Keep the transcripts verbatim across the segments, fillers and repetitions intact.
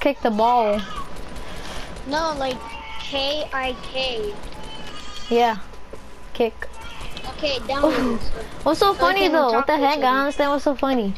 kick the ball. No, like K I K. Yeah, kick. Okay, down. What's so So funny we can though? What talk the to each heck? I don't other. understand what's so funny.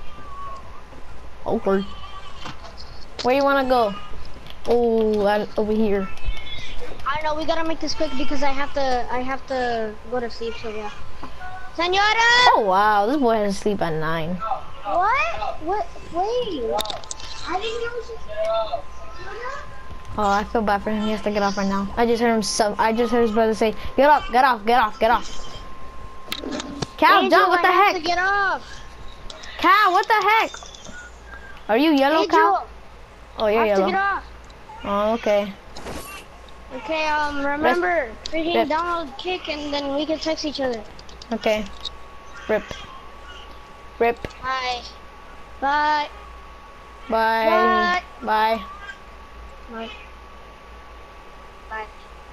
Okay. Where you wanna go? Oh, I, over here. I know we gotta make this quick because I have to. I have to go to sleep. So yeah. Senora! Oh wow, this boy has to sleep at nine. What? What? Wait. I didn't know she Senora? Oh, I feel bad for him. He has to get off right now. I just heard him. Some. I just heard his brother say, "Get up, get off, get off, get off." Cal, Angel, jump! What the I have heck? to get off. Cal, what the heck? Are you yellow, Angel, Cal? Oh, I you're have yellow. to get off. Oh, okay. Okay, um, remember, freaking Rip. download kick and then we can text each other. Okay. Rip. Rip. Bye. Bye. Bye. Bye. Bye. Bye. Bye.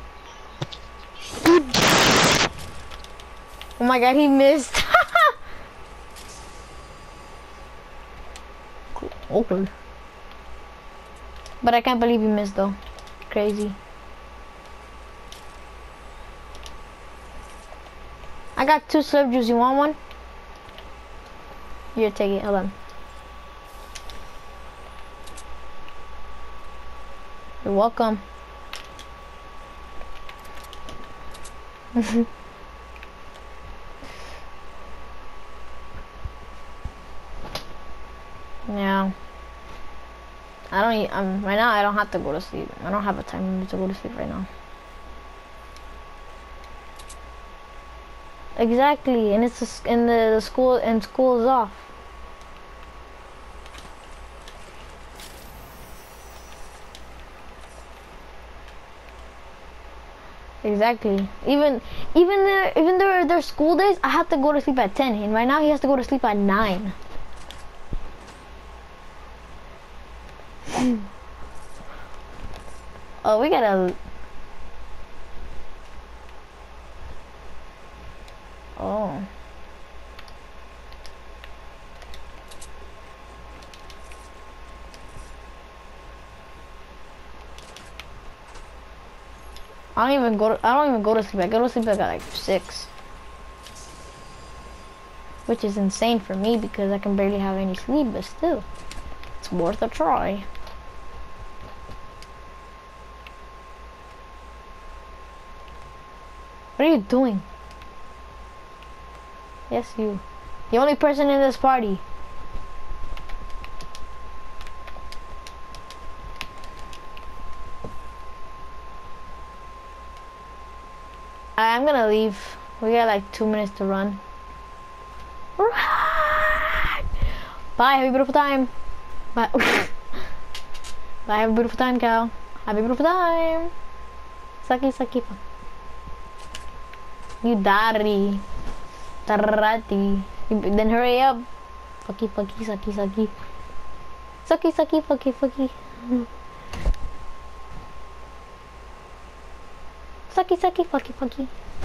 Oh my god, he missed. Okay. But I can't believe he missed though. Crazy. I got two slurp juice. You want one? Here, take it. Hold on. You're welcome. Yeah. I don't. eat- Um. Right now, I don't have to go to sleep. I don't have a time limit to go to sleep right now. Exactly, and it's a s and the, the school and school is off. Exactly. Even even their even their their school days, I have to go to sleep at ten, and right now he has to go to sleep at nine. Oh, we gotta. Oh. I don't even go to, I don't even go to sleep. I go to sleep at like six. Which is insane for me because I can barely have any sleep, but still. It's worth a try. What are you doing? Yes, you. The only person in this party. I'm gonna leave. We got like two minutes to run. Run! Bye, have a beautiful time. Bye. Bye, have a beautiful time, Cal. Have a beautiful time. Saki, saki. You daddy. Tarati. Then hurry up. Fucky, fucky, sucky, sucky. Sucky, sucky, fucky, fucky. Sucky, sucky, fucky, fucky.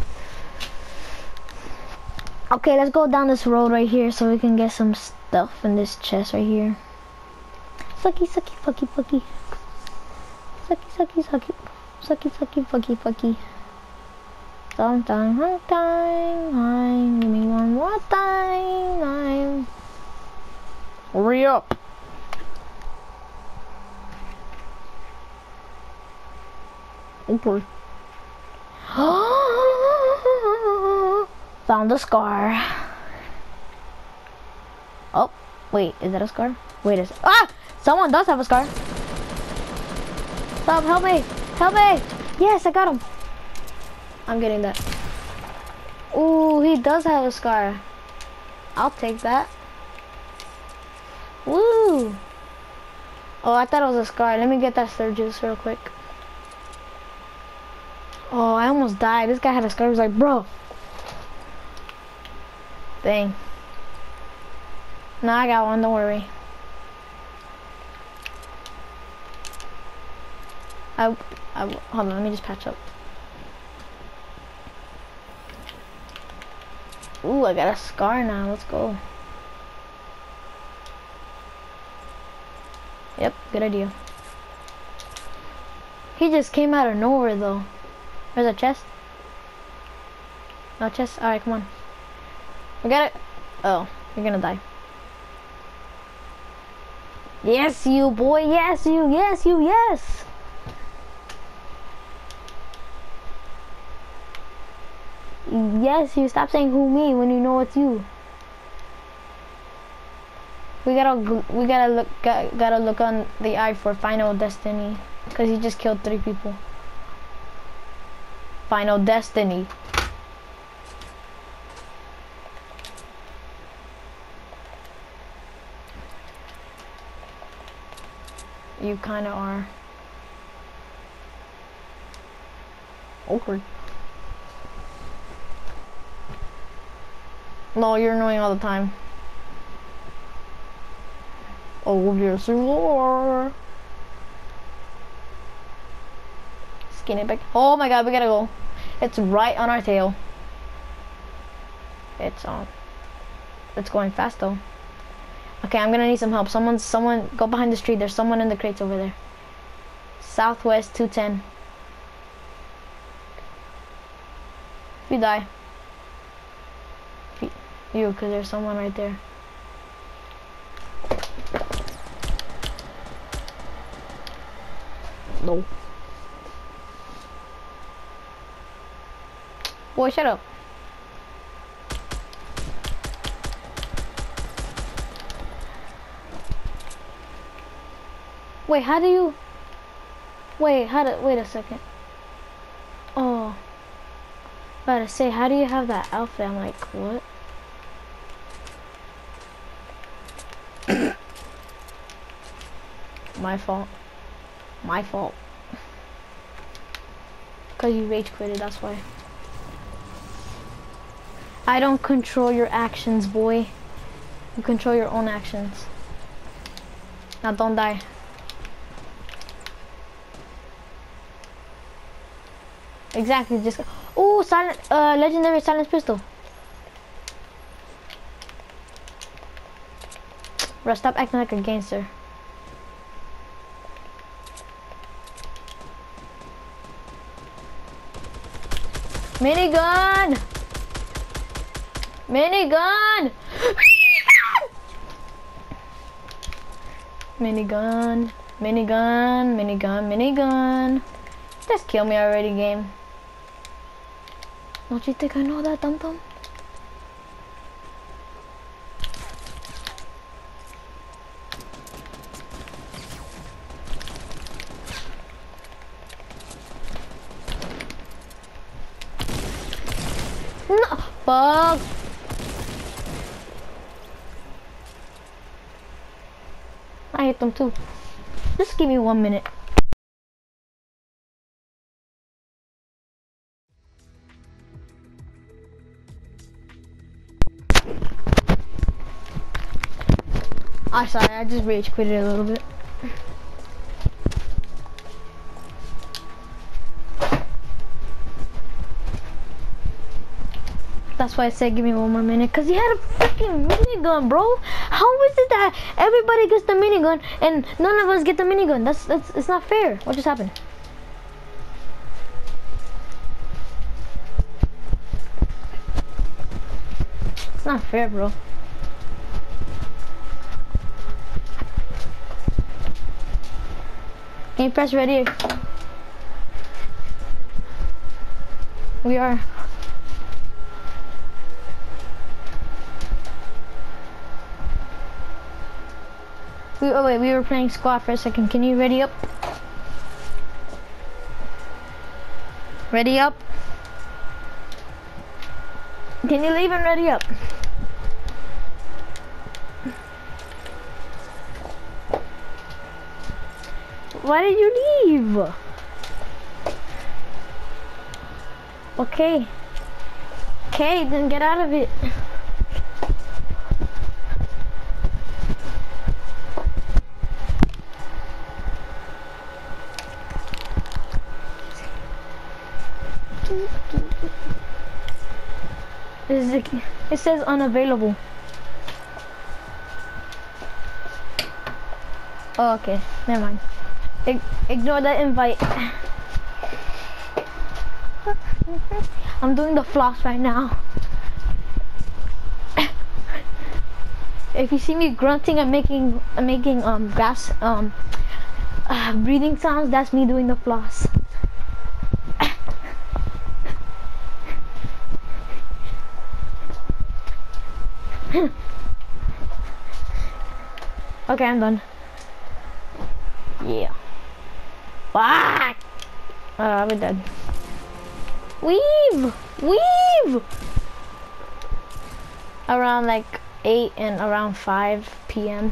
Okay, let's go down this road right here so we can get some stuff in this chest right here. Sucky, sucky, fucky, fucky. Sucky, sucky, sucky. Sucky, sucky, fucky, fucky. Sometime, one time, time. Give me one more time, time. Hurry up. Okay. Found a scar. Oh, wait, is that a scar? Wait a sec. Ah! Someone does have a scar. Stop, help me! Help me! Yes, I got him. I'm getting that. Ooh, he does have a scar. I'll take that. Woo! Oh, I thought it was a scar. Let me get that Sturgis real quick. Oh, I almost died. This guy had a scar. He was like, bro. Dang. No, I got one. Don't worry. I, I, hold on. Let me just patch up. Ooh, I got a scar now. Let's go. Yep, good idea. He just came out of nowhere though. There's a chest. No chest? Alright, come on. We got it. Oh, you're gonna die. Yes, you boy. Yes, you. Yes, you. Yes. Yes, you. Stop saying who me when you know it's you. We gotta, we gotta look, gotta look on the eye for Final Destiny, cause he just killed three people. Final Destiny. You kinda are. Okay. No, you're annoying all the time. Oh, yes, you are. Skinny back. Oh my god, we gotta go. It's right on our tail. It's on. It's going fast though. Okay, I'm gonna need some help. Someone, someone, go behind the street. There's someone in the crates over there. Southwest two ten. If you die. If you, you, cause there's someone right there. No. Boy, shut up. Wait, how do you... Wait, how do... Wait a second. Oh. About to say, how do you have that outfit? I'm like, what? My fault. My fault. Cause you rage quitted, that's why. I don't control your actions, boy. You control your own actions. Now don't die. Exactly, just... Oh, silent, uh, legendary silence pistol. Bro, stop acting like a gangster. Minigun! Minigun! Minigun, minigun, minigun, minigun. Just kill me already, game. Don't you think I know that, Dum Dum? No, fuck. I hit them too. Just give me one minute. I'm sorry, I just rage quitted a little bit. That's why I said give me one more minute, cause he had a freaking minigun, bro. How is it that everybody gets the minigun and none of us get the minigun? That's that's it's not fair. What just happened? It's not fair, bro. Can you press ready? We are. We, oh wait, we were playing squad for a second. Can you ready up? Ready up? Can you leave and ready up? Why did you leave? Okay. Okay, then get out of it. It says unavailable. Oh, okay, never mind. I ignore that invite. I'm doing the floss right now. If you see me grunting and making uh, making um gas um uh, breathing sounds, that's me doing the floss. Okay, I'm done. Yeah. Fuck! Uh, we're dead. Weave! Weave! Around like eight and around five P M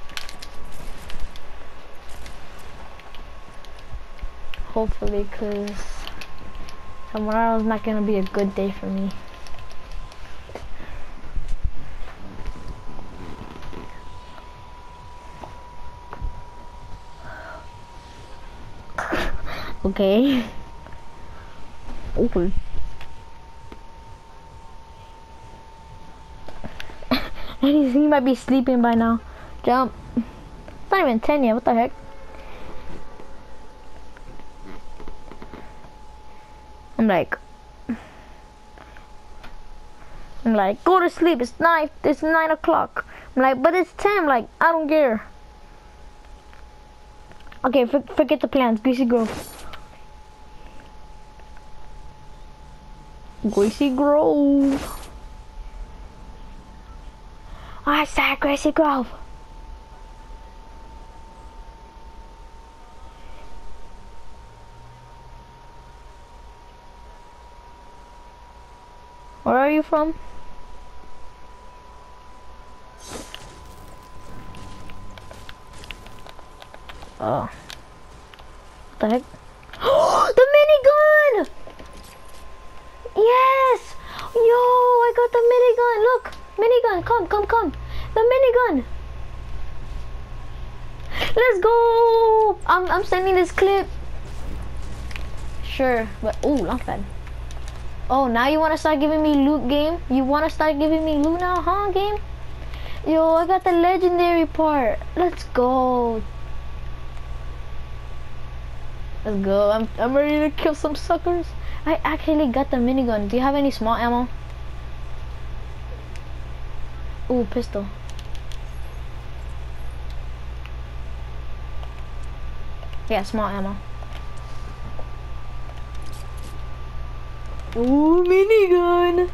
Hopefully, cause tomorrow's not gonna be a good day for me. Okay. Okay. He might be sleeping by now. Jump. It's not even ten yet. What the heck? I'm like, I'm like, go to sleep. It's nine. It's nine o'clock. I'm like, but it's ten. I'm like, I don't care. Okay, for, forget the plans. Greasy Grove. Greasy Grove. I said Greasy Grove. Where are you from? Oh. What the heck? The minigun! Yes! Yo, I got the minigun. Look, minigun. Come, come, come. The minigun. Let's go. I'm, I'm sending this clip. Sure, but oh, not bad. Oh, now you want to start giving me loot, game? You want to start giving me loot now, huh, game? Yo, I got the legendary part. Let's go. Let's go. I'm, I'm ready to kill some suckers. I actually got the minigun. Do you have any small ammo? Ooh, pistol. Yeah, small ammo. Ooh, minigun.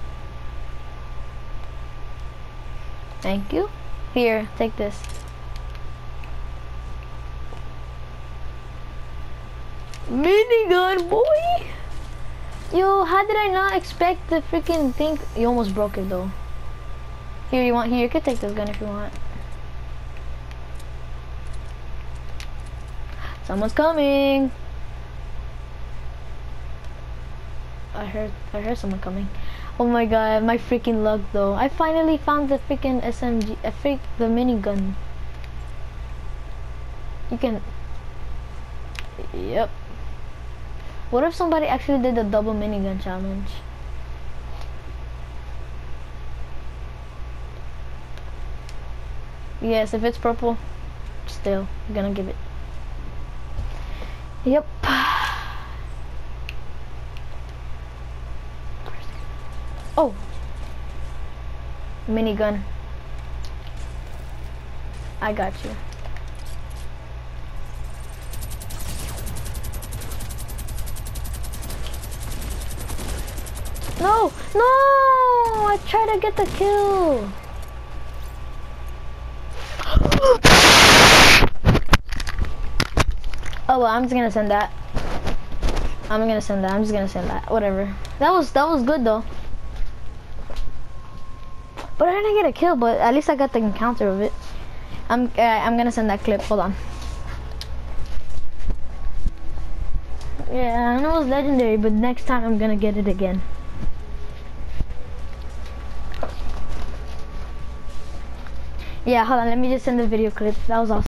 Thank you. Here, take this. Minigun, boy. Yo, how did I not expect the freaking thing? You almost broke it though. Here, you want? Here, you could take this gun if you want. Someone's coming. I heard, I heard someone coming. Oh my god, my freaking luck though. I finally found the freaking S M G, I freak the minigun. You can. Yep. What if somebody actually did the double minigun challenge? Yes, if it's purple, still, I'm gonna give it. Yep. Oh! Minigun. I got you. No! No! I tried to get the kill! Oh well, I'm just gonna send that. I'm gonna send that. I'm just gonna send that. Whatever. That was that was good though. But I didn't get a kill. But at least I got the encounter of it. I'm uh, I'm gonna send that clip. Hold on. Yeah, I know it's legendary, but next time I'm gonna get it again. Yeah, hold on. Let me just send the video clip. That was awesome.